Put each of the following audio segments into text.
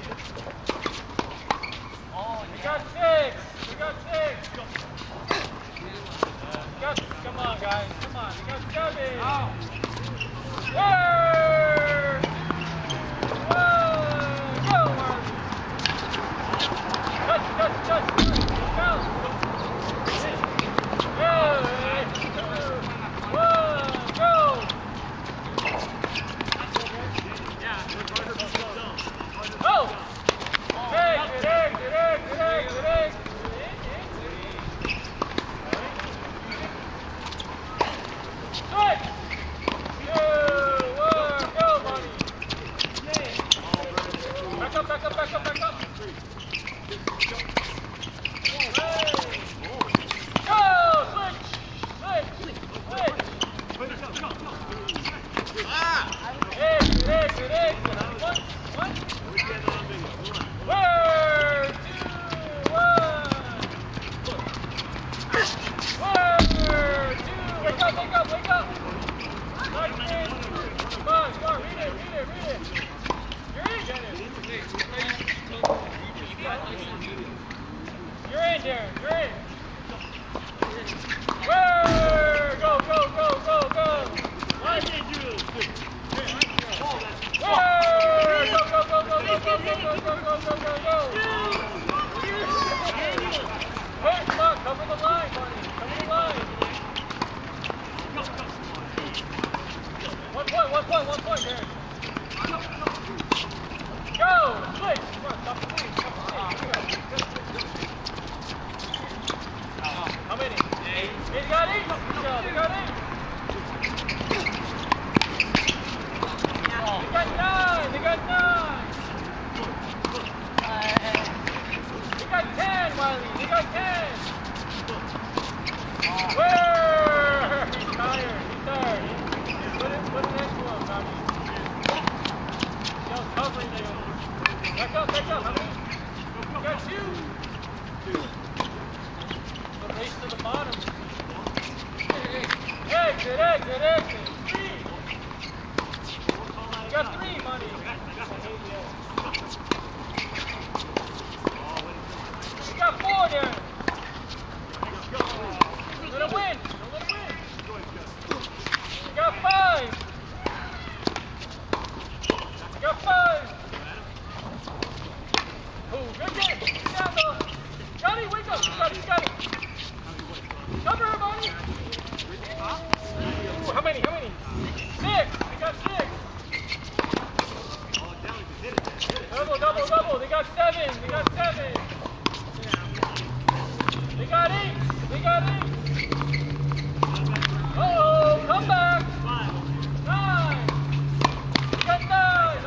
We got six. We got six. Come on, guys. Come on. We got seven. Whoa! Whoa! Go, Marty. Touch. Go. Whoa! Go. Oh! Good egg. Switch! 2, 1, go, buddy! Back up! Go! Switch! Good egg! One. Word! 2, 1! Word! 2! Wake up! Nice man! Come on, read it! You're in, Dennis! You're in, Darren! You're in! Word! Go! Word! Go! Hey, come on, cover the line, buddy. Cover the line. 1 point, Darren. Go! Switch! Come on, stop the lead. How many? 8. They got 8. They got 9. They got 10, Wiley. They got 10. Where? He's tired. Put an end to him, Tommy. Yo, covering there. Back up. How many? You got 2. The race to the bottom. Exit. 3. You got 3, money. You got 4 there. Let him win. You got 5. Oh, good game. Get down, though. Johnny, wake up. You got it. Cover her, buddy. Ooh, how many? 6. We got 6. Double. They got 7. They got 8. Uh-oh, come back. 9. They got 9.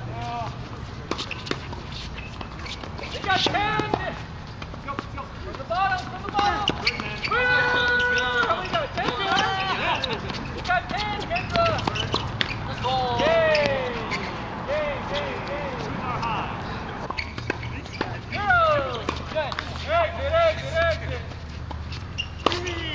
They got 10. From the bottom. How many got 10? We got 10, Kendra. Let's go. Game. 0. Exit. 3.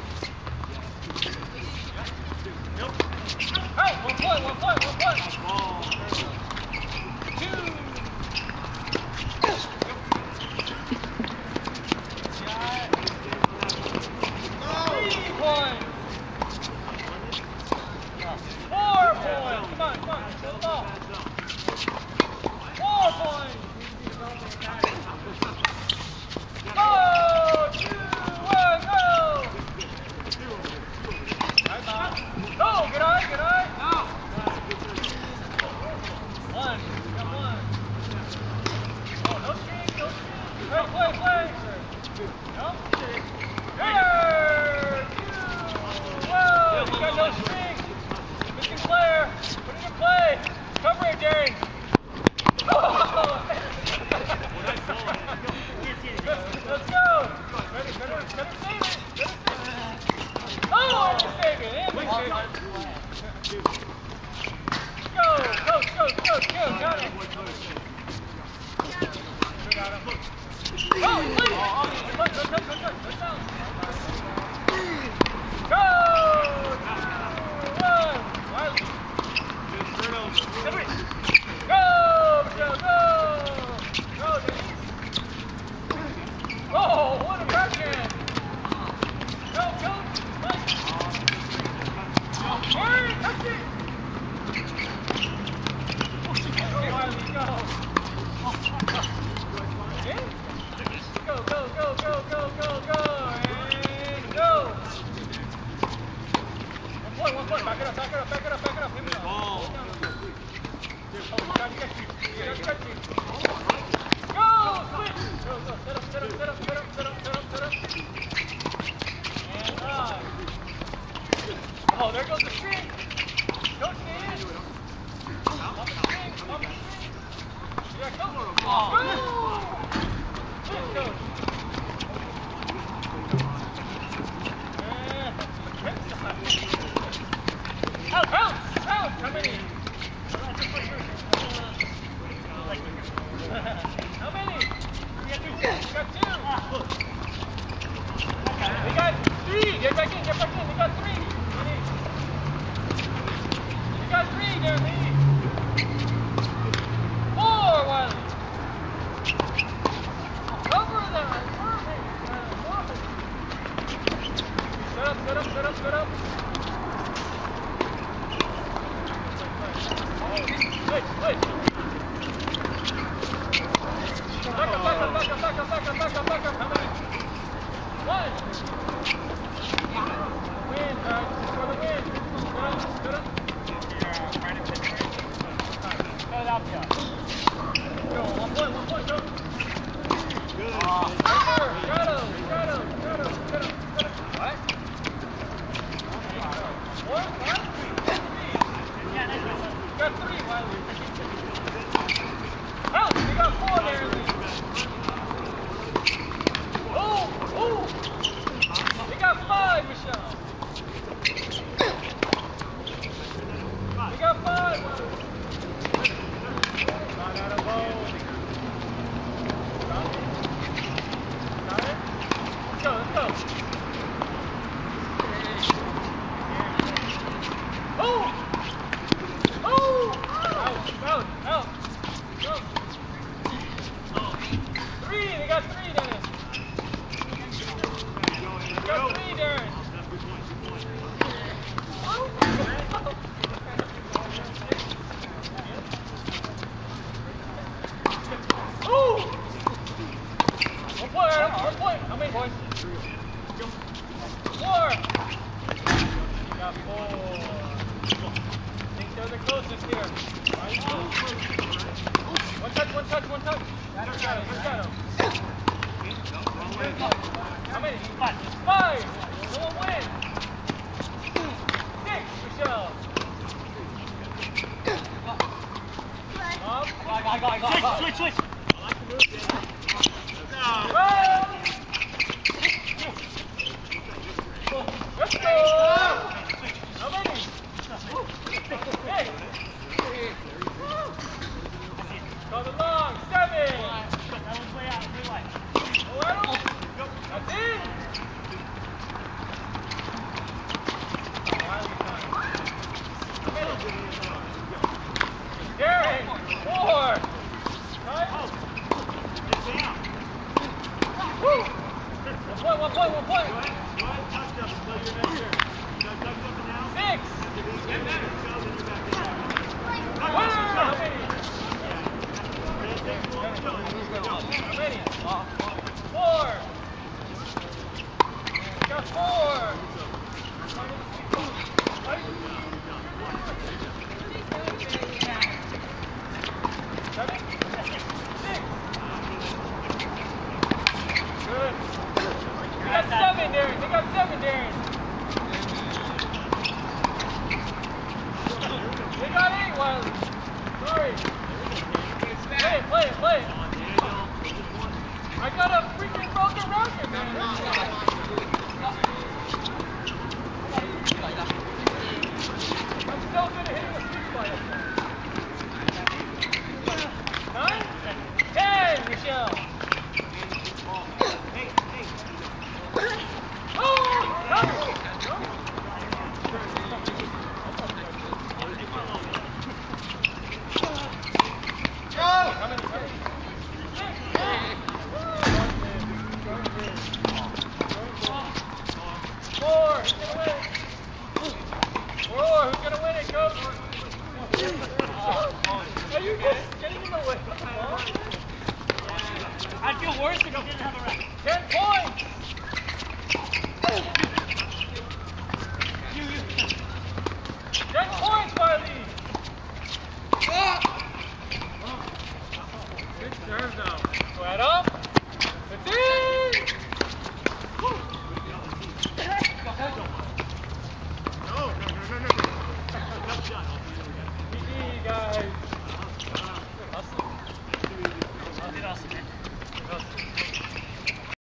Hey, 1 point. 2. Right up. That's it.